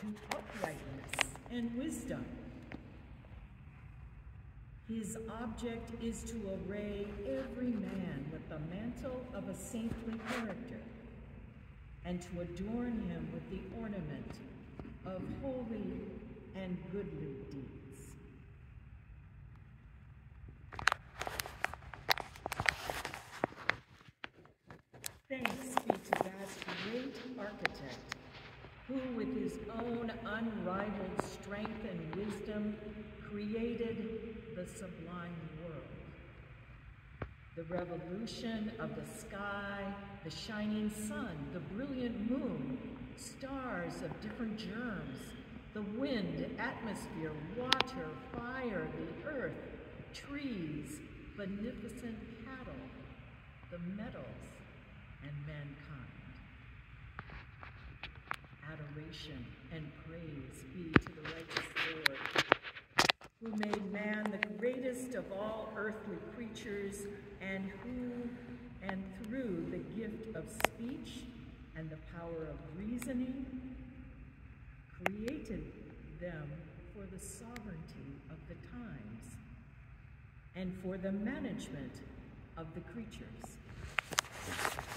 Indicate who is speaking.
Speaker 1: to uprightness and wisdom. His object is to array every man with the mantle of a saintly character, and to adorn him with the ornament of holy and goodly deeds. Thanks be to God's great architect, who with his own unrivaled strength and wisdom created the sublime world. The revolution of the sky, the shining sun, the brilliant moon, stars of different germs, the wind, atmosphere, water, fire, the earth, trees, beneficent cattle, the metals, and mankind. Adoration and praise be to the righteous Lord, who made man the greatest of all earthly creatures, and who, and through the gift of speech and the power of reasoning, created them for the sovereignty of the times and for the management of the creatures.